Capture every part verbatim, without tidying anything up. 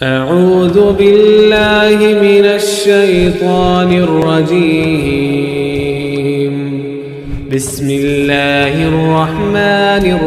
अऊज़ु बिल्लाहि मिनश शैतानिर रजीम। बिस्मिल्लाहिर रहमानिर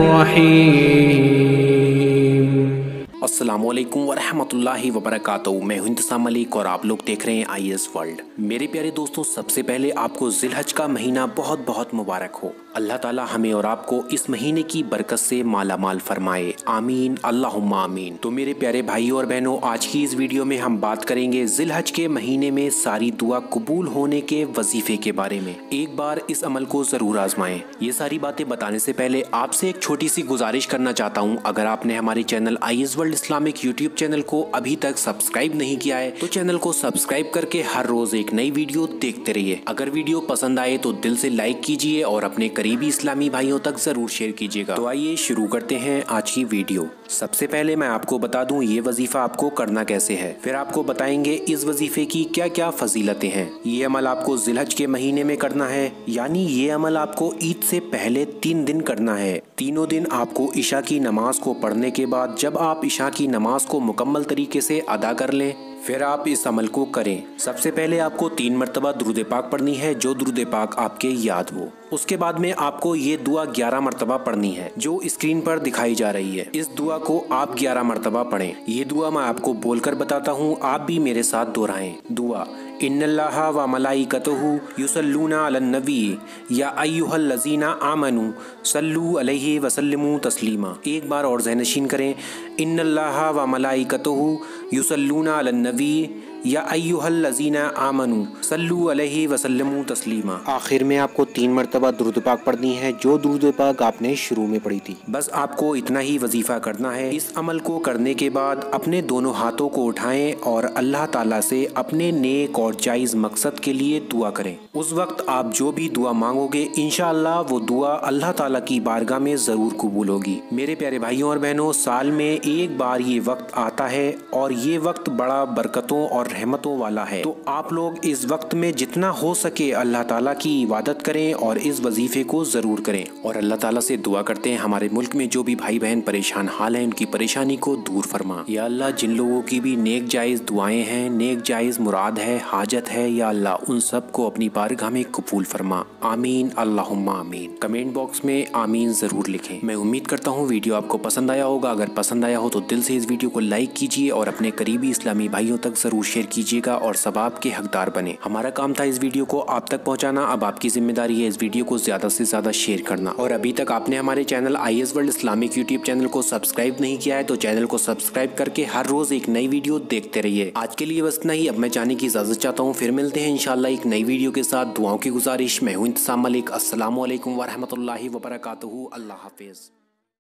रहीम। अस्सलामुअलैकुम वरहमतुल्लाहि वबरकातुहू। मैं हूं इंतसाम मलिक और आप लोग देख रहे हैं आई एस वर्ल्ड। मेरे प्यारे दोस्तों, सबसे पहले आपको जिलहज का महीना बहुत बहुत मुबारक हो। अल्लाह ताला हमें और आपको इस महीने की बरकत से माला माल फरमाए, आमीन अल्लाहुम्मा आमीन। तो मेरे प्यारे भाइयों और बहनों, आज की इस वीडियो में हम बात करेंगे जिलहज के महीने में सारी दुआ कबूल होने के वजीफे के बारे में। एक बार इस अमल को जरूर आजमाएं। ये सारी बातें बताने से पहले आपसे एक छोटी सी गुजारिश करना चाहता हूँ। अगर आपने हमारे channel I S world Islamic YouTube channel को अभी तक सब्सक्राइब नहीं किया है तो चैनल को सब्सक्राइब करके हर रोज एक नई वीडियो देखते रहिए। अगर वीडियो पसंद आए तो दिल से लाइक कीजिए और अपने करीबी इस्लामी भाइयों तक जरूर शेयर कीजिएगा। तो आइए शुरू करते हैं आज की वीडियो। सबसे पहले मैं आपको बता दूं ये वजीफा आपको करना कैसे है, फिर आपको बताएंगे इस वजीफे की क्या क्या फजीलतें हैं। ये अमल आपको जिलहज के महीने में करना है, यानी ये अमल आपको ईद से पहले तीन दिन करना है। तीनों दिन आपको इशा की नमाज को पढ़ने के बाद जब आप इशा की नमाज को मुकम्मल तरीके से अदा कर लें, फिर आप इस अमल को करें। सबसे पहले आपको तीन मरतबा दुरूद पाक पढ़नी है, जो दुरूद पाक आपके याद हो। उसके बाद में आपको ये दुआ ग्यारह मरतबा पढ़नी है, जो स्क्रीन पर दिखाई जा रही है। इस दुआ को आप ग्यारह मरतबा पढ़ें। ये दुआ मैं आपको बोलकर बताता हूँ, आप भी मेरे साथ दोहराएं। दुआ इन्नल्लाहा व मलाइकतुहु युसल्लूना अलन नबी या अय्युहल्लज़ीना आमनू सल्लू अलैहि वसल्लिमू तस्लीमा। एक बार और ज़हनशीन करें, इन्नल्लाहा व मलाइकतुहु युसल्लूना अलन नबी या अय्युहल्लज़ीना आमनू सल्लू अलैहि वसल्लिमू तस्लीमा। आखिर में आपको तीन मरतबा दुरूद पाक पढ़नी है, जो दुरूद पाक आपने शुरू में पढ़ी थी। बस आपको इतना ही वजीफा करना है। इस अमल को करने के बाद अपने दोनों हाथों को उठाएं और अल्लाह ताला से अपने नेक और जायज़ मकसद के लिए दुआ करें। उस वक्त आप जो भी दुआ मांगोगे इंशाअल्लाह वो दुआ अल्लाह ताला की बारगाह में ज़रूर कबूल होगी। मेरे प्यारे भाइयों और बहनों, साल में एक बार ये वक्त आता है और ये वक्त बड़ा बरकतों और रहमतों वाला है। तो आप लोग इस वक्त में जितना हो सके अल्लाह ताला की इबादत करें और इस वजीफे को जरूर करें। और अल्लाह ताला से दुआ करते हैं हमारे मुल्क में जो भी भाई बहन परेशान हाल हैं उनकी परेशानी को दूर फरमा। या अल्लाह, जिन लोगों की भी नेक जायज़ दुआएं हैं, नेक जायज़ मुराद है, हाजत है, या अल्लाह उन सब को अपनी बारगाह में कबूल फरमा, आमीन अल्लाहुम्मा आमीन। कमेंट बॉक्स में आमीन जरूर लिखें। मैं उम्मीद करता हूँ वीडियो आपको पसंद आया होगा। अगर पसंद आया हो तो दिल से इस वीडियो को लाइक कीजिए और अपने करीबी इस्लामी भाइयों तक जरूर शेयर कीजिएगा और सवाब के हकदार बने। हमारा काम था इस वीडियो को आप तक पहुंचाना, अब आपकी जिम्मेदारी है इस वीडियो को ज्यादा से ज्यादा शेयर करना। और अभी तक आपने हमारे channel I S world Islamic YouTube channel को सब्सक्राइब नहीं किया है तो चैनल को सब्सक्राइब करके हर रोज एक नई वीडियो देखते रहिए। आज के लिए बस इतना ही। अब मैं जाने की इजाजत चाहता हूँ, फिर मिलते हैं इंशाल्लाह एक नई वीडियो के साथ। दुआओं की गुजारिश। मैं हूँ इंतसाम मलिक। अस्सलामु अलैकुम वरहमतुल्लाहि वबरकातुहू। अल्लाह हाफिज।